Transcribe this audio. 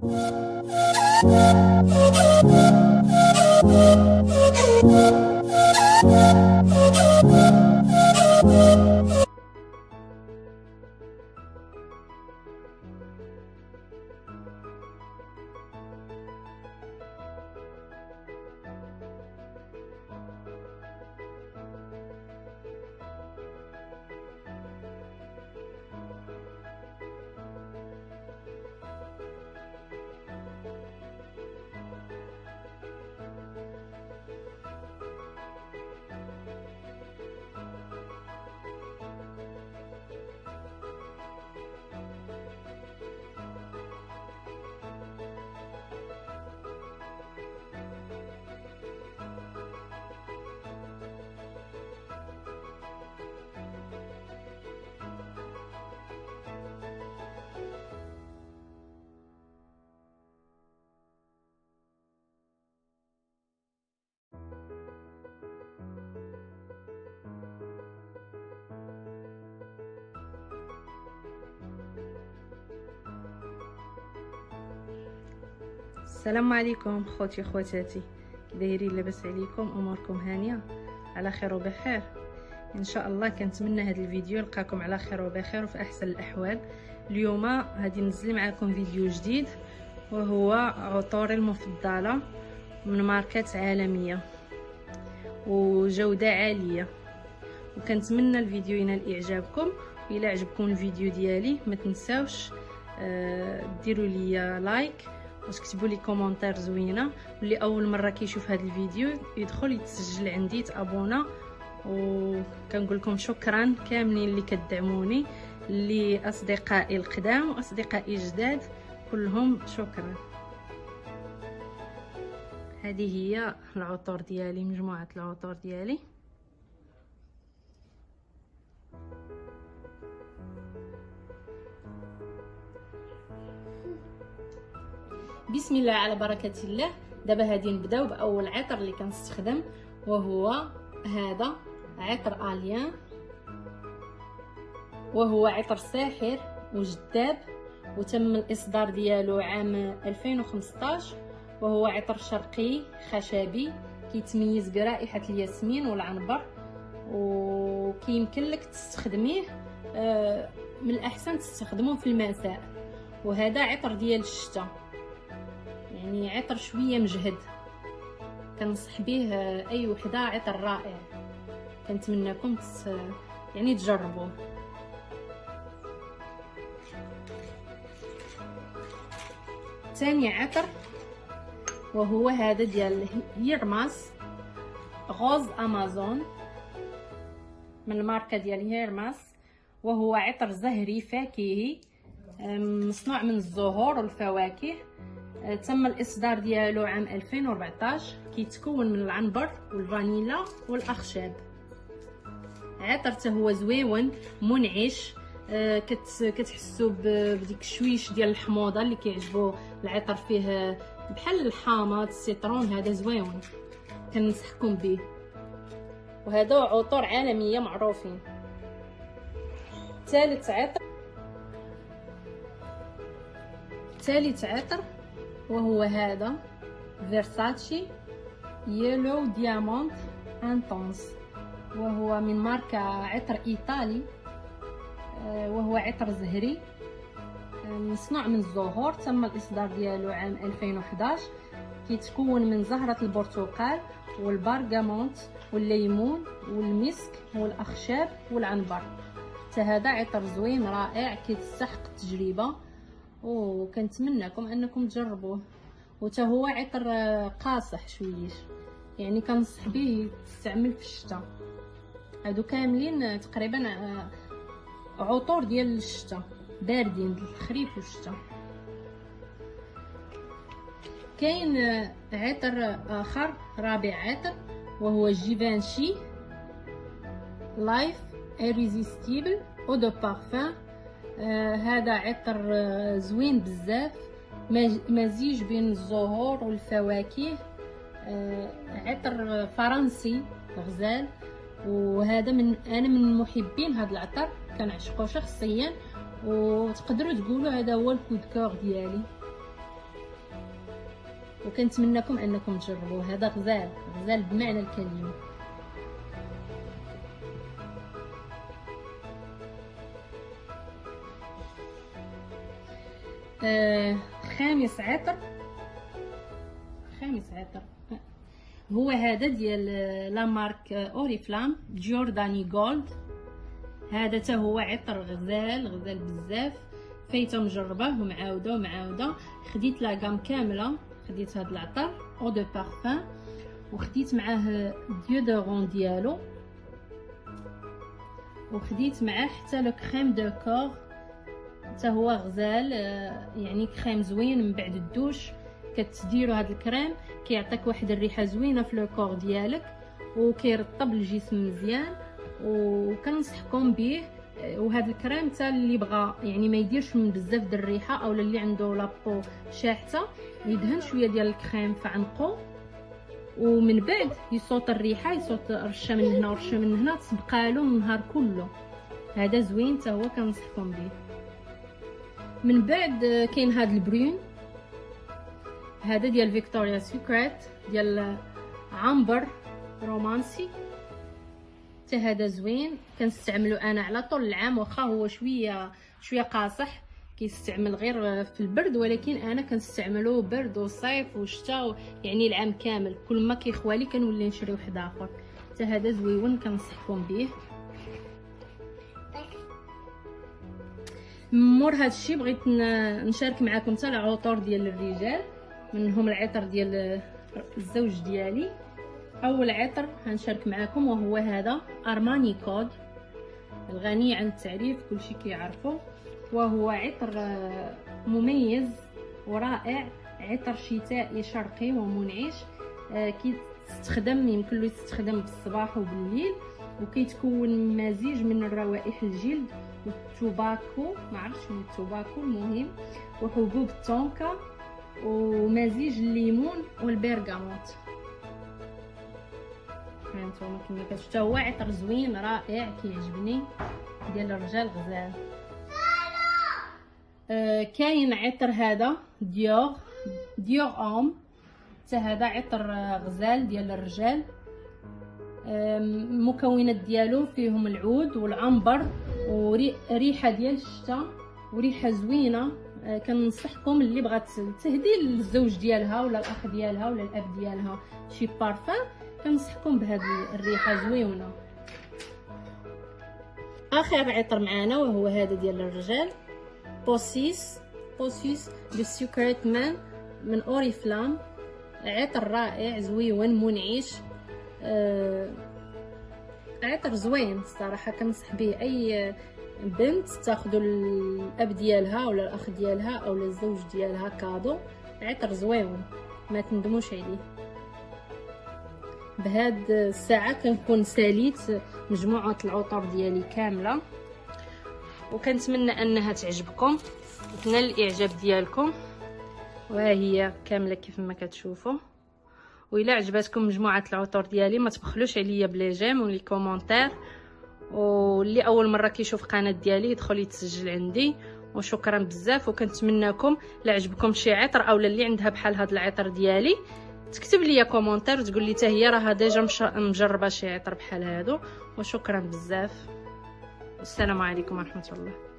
السلام عليكم خوتي خواتاتي، كي دايرين؟ لاباس عليكم؟ اموركم هانيه على خير وبخير ان شاء الله. كنتمنى هذا الفيديو يلقاكم على خير وبخير وفي احسن الاحوال. اليوم غادي ننزل معكم فيديو جديد، وهو عطوري المفضله من ماركات عالميه وجوده عاليه، وكنتمنى الفيديو ينال اعجابكم. الى عجبكم الفيديو ديالي ما تنساوش ديروا لي لايك وتكتبوا لي كومونتير زوينه، واللي اول مره كيشوف هذا الفيديو يدخل يتسجل عندي يتابونا. وكنقول لكم شكرا كاملين اللي كتدعموني، اللي اصدقائي القدام واصدقائي الجداد كلهم شكرا. هذه هي العطور ديالي، مجموعه العطور ديالي. بسم الله على بركة الله. دابا غادي نبداو باول عطر اللي كنستخدم، وهو هذا عطر اليان، وهو عطر ساحر وجذاب، وتم الاصدار ديالو عام 2015، وهو عطر شرقي خشبي كيتميز برائحة الياسمين والعنبر، وكيمكن لك تستخدميه من الاحسن تستخدموه في المساء. وهذا عطر ديال الشتاء، يعني عطر شويه مجهد، كنصح به اي وحده. عطر رائع، كنتمنىكم يعني تجربوه. ثاني عطر وهو هذا ديال هيرماس غوز امازون من الماركه ديال هيرماس، وهو عطر زهري فاكهي مصنوع من الزهور والفواكه. تم الاصدار ديالو عام 2014، كيتكون من العنبر والفانيلا والاخشاب. عطر هو زويون منعش، كتحسوا بديك الشويش ديال الحموضه اللي كيعجبو العطر، فيه بحال الحامض السيترون. هذا زويون كننصحكم به، وهذا عطور عالميه معروفين. ثالث عطر وهو هذا فيرساتشي يلو ديامونت انتونس، وهو من ماركة عطر ايطالي، وهو عطر زهري مصنوع من الزهور. تم الاصدار ديالو عام 2011، كيتكون من زهرة البرتقال والبرغامونت والليمون والمسك والاخشاب والعنبر. هذا عطر زوين رائع كيتستحق التجربه، وكنتمنىكم انكم تجربوه. هو عطر قاصح شويش، يعني كنصح به تستعمل في الشتاء. هادو كاملين تقريبا عطور ديال الشتاء، باردين الخريف والشتاء. كاين عطر اخر، رابع عطر، وهو جيفانشي لايف ايريزيستيبل او دو بارفان. هذا عطر زوين بزاف، مزيج بين الزهور والفواكه. عطر فرنسي غزال، وهذا انا من محبين هذا العطر، كنعشقو شخصيا، وتقدروا تقولوا هذا هو الكود كور ديالي. وكنتمنىكم انكم تجربوه. هذا غزال غزال بمعنى الكلمه. خامس عطر هو هذا ديال لا مارك اوريفلام جورداني جولد. هذا حتى هو عطر غزال بزاف، فايته مجربه ومعاوده. خديت لا غام كامله، خديت هذا العطر او دو بارفان، وخديت معاه ديودورون ديالو، وخديت معاه حتى لو كريم دو كور حتى هو غزال. يعني كريم زوين من بعد الدوش كتديروا هذا الكريم كيعطيك واحد الريحه زوينه في لو كور ديالك وكيرطب الجسم مزيان، وكنصحكم به. وهذا الكريم حتى اللي بغى يعني ما يديرش من بزاف د الريحه، اولا اللي عنده لابو شاحته يدهن شويه ديال الكريم في عنقو، ومن بعد يصوت الريحه، يصوت رشه من هنا ورشه من هنا تبقى له النهار كله. هذا زوين حتى هو كنصحكم به. من بعد كاين هذا البرون، هذا ديال فيكتوريا سيكريت ديال عنبر رومانسي، حتى هذا زوين. كنستعملو انا على طول العام، واخا هو شويه قاصح كيستعمل غير في البرد، ولكن انا كنستعملو برد وصيف وشتاء، يعني العام كامل. كل ما كيخوالي كنولي نشري واحد اخر. حتى هذا زويون كنصحكم به. مور هادشي بغيت نشارك معكم حتى العطور ديال الرجال، منهم العطر ديال الزوج ديالي. اول عطر هنشارك معكم وهو هذا ارماني كود، الغني عن التعريف كلشي كيعرفه، وهو عطر مميز ورائع، عطر شتائي شرقي ومنعش. كيتستخدم يمكن له يستخدم بالصباح وبالليل، وكيتكون مزيج من الروائح الجلد والتوباكو، ما عرفتش شنو التوباكو، المهم وحبوب التونكا ومزيج الليمون والبرغاموت. هانتوما كما كتشوفوا هو عطر زوين رائع كيعجبني ديال الرجال غزال. كاين عطر هذا ديور اوم، حتى هذا عطر غزال ديال الرجال. المكونات ديالو فيهم العود والعنبر وريحه ديال الشتاء وريحه زوينه. كننصحكم اللي بغات تهدي للزوج ديالها ولا الاخ ديالها ولا الاب ديالها شي بارفان، كنصحكم بهذه الريحه زوينه. اخر عطر معنا وهو هذا ديال الرجال بوسيس دو سيكريت مان من اوريفلام. عطر رائع زويون منعش، عطر زوين الصراحه. كنصح به اي بنت تاخذوا الاب ديالها ولا الاخ ديالها او الزوج ديالها كادو. عطر زوين ما تندموش عليه. بهاد الساعه كنكون ساليت مجموعه العطور ديالي كامله، وكنتمنى انها تعجبكم وتنال الاعجاب ديالكم. وها هي كامله كيف ما كتشوفوا. وإلا عجبتكم مجموعه العطور ديالي ما تبخلوش عليا بلي جيم ولي كومونتير، واللي اول مره كيشوف القناه ديالي يدخل يتسجل عندي. وشكرا بزاف، وكنتمنىكم لا عجبكم شي عطر اولا اللي عندها بحال هذا العطر ديالي تكتب لي كومونتير وتقول لي حتى هي راه ديجا مجربه شي عطر بحال هادو. وشكرا بزاف، والسلام عليكم ورحمه الله.